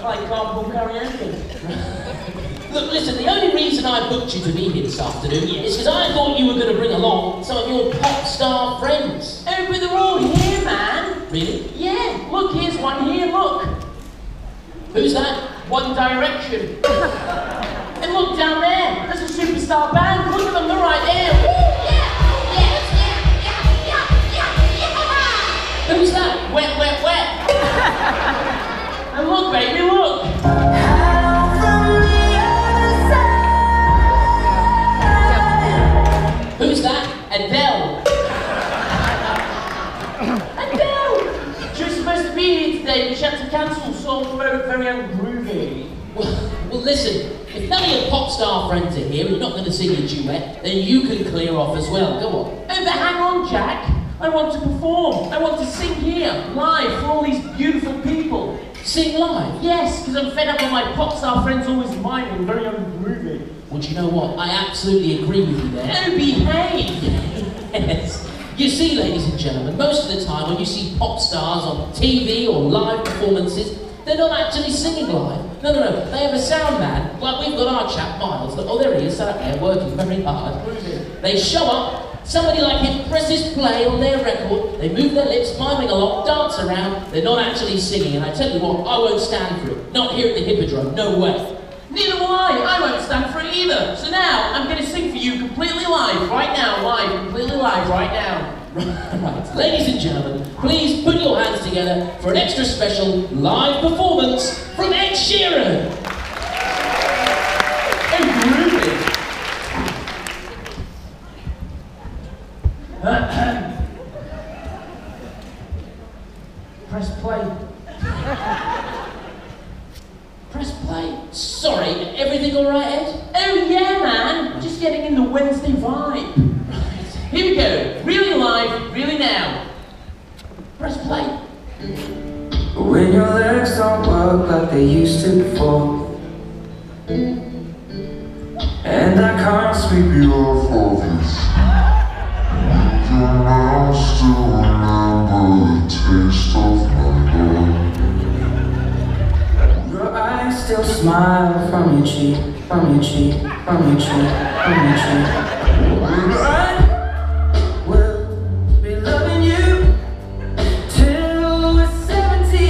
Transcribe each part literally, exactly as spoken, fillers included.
play carpool karaoke. Look, listen, the only reason I booked you to be here this afternoon is because I thought you were going to bring along some of your pop star friends. Oh, but they're all here, man. Really? Yeah, look, here's one here, look. Who's that? One Direction. And look down there, there's a superstar band. Look at them, they're right there. Woo, yeah, yeah, yeah, yeah, yeah, yeah. Who's that? Wet, wet, wet. And look, baby, look. Who's that? Adele. Adele. She was supposed to be here today, but she had to cancel, so very, very ungroovy. Well, well, listen, if none of your pop star friends are here and you're not going to sing a duet, then you can clear off as well. Go on. Oh, but hang on, Jack. I want to perform. I want to sing here, live, for all these beautiful people. Sing live? Yes, because I'm fed up with my pop star friends always miming, very ungroovy. Well, do you know what? I absolutely agree with you there. Oh, behave! Yes. You see, ladies and gentlemen, most of the time when you see pop stars on T V or live performances, they're not actually singing live. No, no, no. They have a sound man, like we've got our chap, Miles. That, oh, there he is, sat up there, working very hard. They show up, somebody like him presses play on their record, they move their lips, miming along, dance around, they're not actually singing. And I tell you what, I won't stand for it. Not here at the Hippodrome, no way. Neither will I. I won't stand for it either. So now, I'm going to sing for you completely live, right now, live, completely live, right now. Right, ladies and gentlemen, please put your hands together for an extra special live performance from Ed Sheeran. Oh, groovy. Press play. Press play. Sorry, everything all right, Ed? Oh yeah, man. Just getting in the Wednesday vibe. Here we go. Really live, really now. Press play. When your legs don't work like they used to before, and I can't sweep you off of this, your mouth still remember the taste of my love. Your eyes still smile from your cheek, from your cheek, from your cheek, from your cheek. When I will be loving you till we're seventy.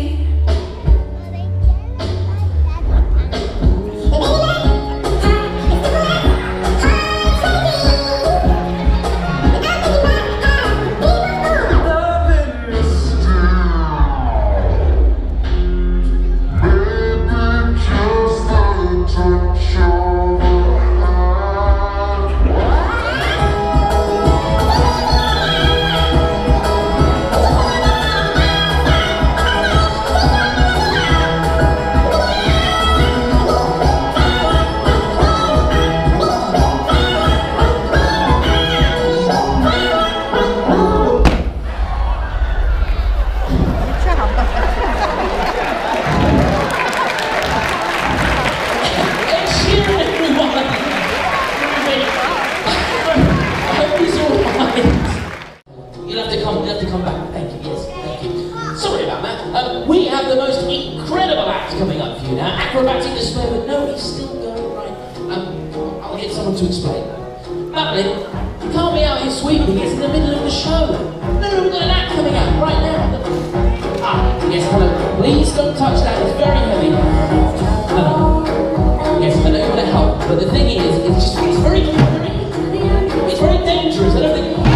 Acrobatic display, but no, he's still going right. Um, I'll get someone to explain. Madeline, you can't be out here sweeping, it's in the middle of the show. No, no, we've got an act coming out right now. Ah, yes, hello. Please don't touch that, it's very heavy. No, no. Yes, I know you want to help, but the thing is, it's just, it's very, very, it's very dangerous. I don't think, no!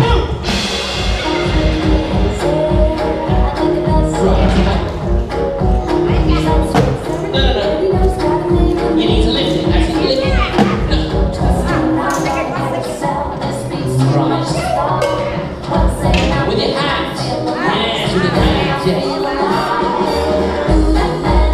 Right. No, no, no. You need to lift it, actually lift it. No. Right. With your hands. Yes, with your hands, yes.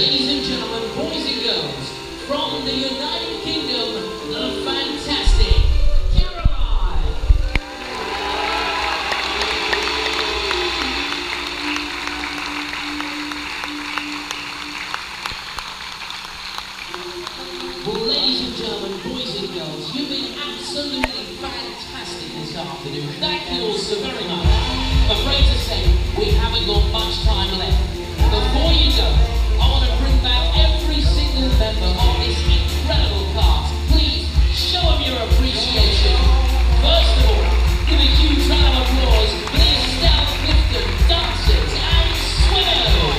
Ladies and gentlemen, boys and girls, from the United Kingdom, the fantastic Caroline! Well, ladies and gentlemen, boys and girls, you've been absolutely fantastic this afternoon. Thank you all so very much. I'm afraid to say, we haven't got much time left. Before you go, I want to bring back every single member of this incredible cast. Please, show them your appreciation. First of all, give a huge round of applause for the Estelle Clifton dancers and swimmers.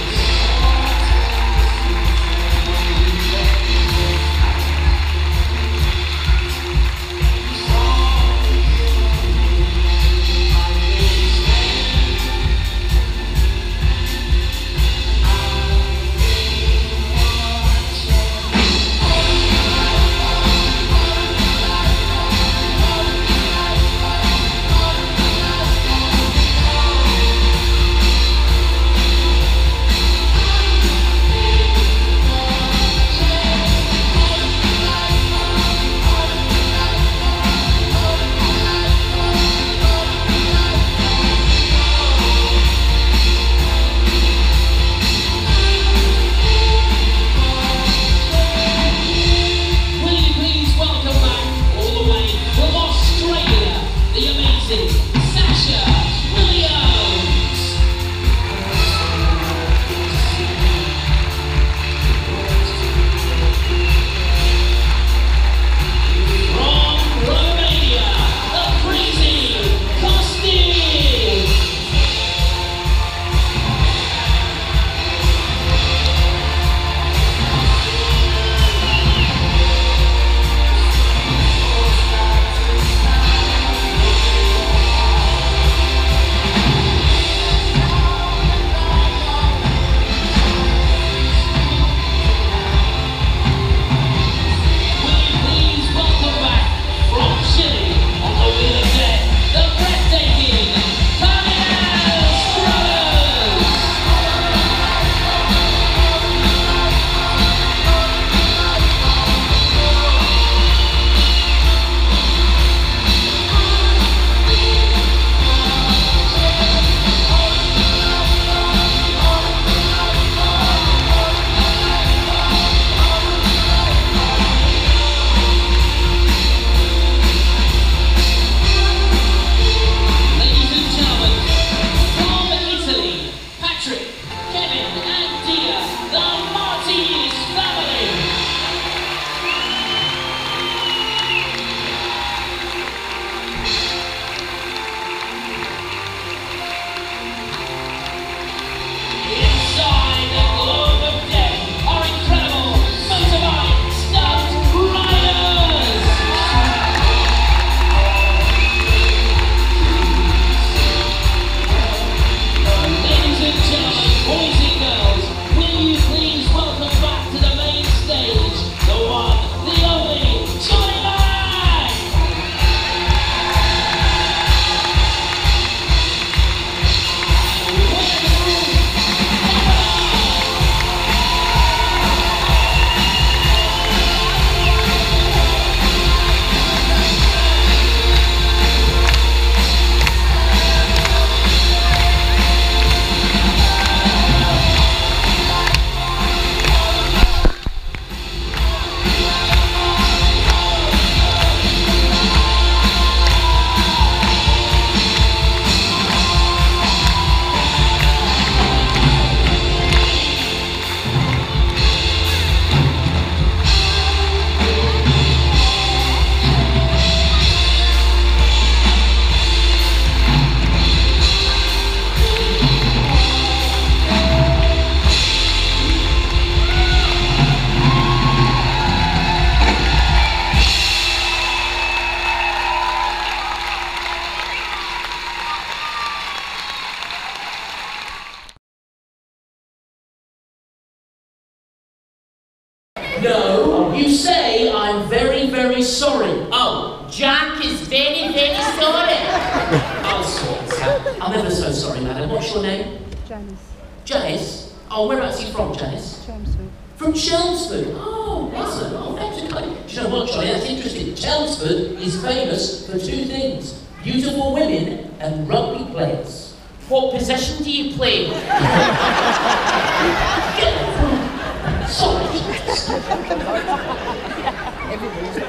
No, you say I'm very, very sorry. Oh, Jack is very, very sorry. I'll sort this out. I'm ever so sorry, madam. What's your name? Janice. Janice? Oh, whereabouts are you from, Janice? Chelmsford. From Chelmsford. Oh, excellent. Oh, thanks for coming. Do you know what, Johnny? That's interesting. Chelmsford is famous for two things: beautiful women and rugby players. What position do you play? Get the Sorry, Janice. Everybody's